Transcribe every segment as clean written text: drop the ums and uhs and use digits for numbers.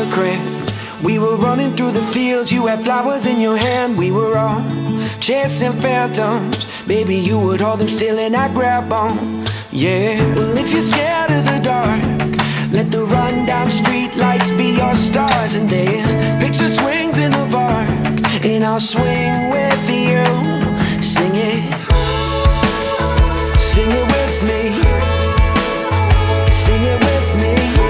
the crib. We were running through the fields, you had flowers in your hand. We were all chasing phantoms. Baby, you would hold them still and I'd grab on. Yeah, well if you're scared of the dark, let the rundown street lights be your stars. And then picture swings in the park, and I'll swing with you. Sing it, sing it with me, sing it with me.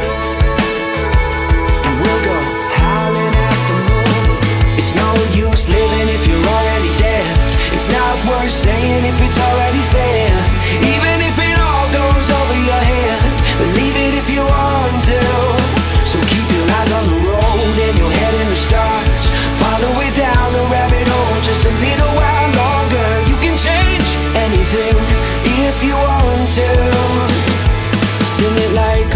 And we'll go howling at the moon. It's no use living if you're already dead. It's not worth saying if it's already said. Even if it all goes over your head, believe it if you want to. So keep your eyes on the road and your head in the stars. Follow it down the rabbit hole just a little while longer. You can change anything if you want to. Sing it like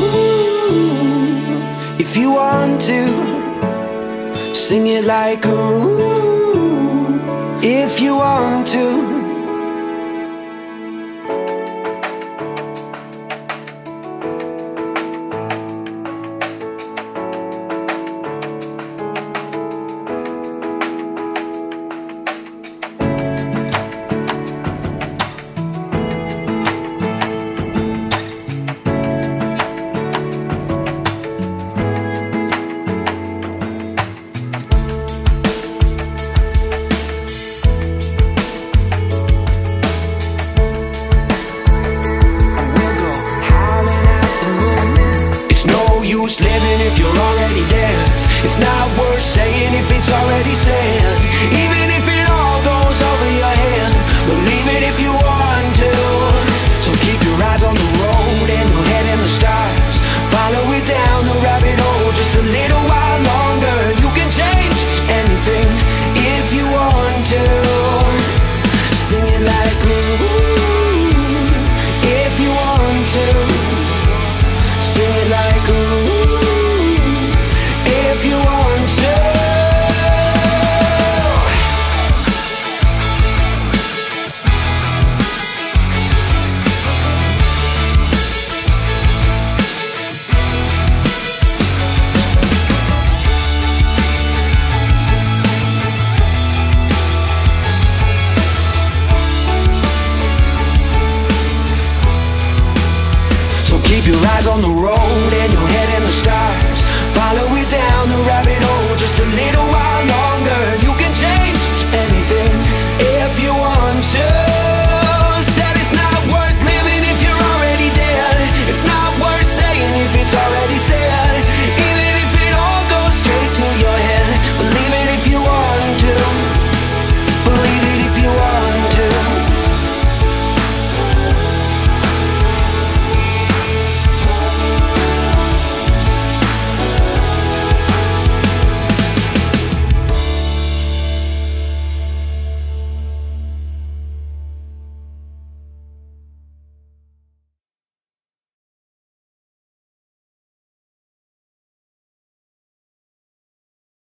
ooh, if you want to. Sing it like ooh, if you want to. Living if you're already there. It's not worth saying if it's already said.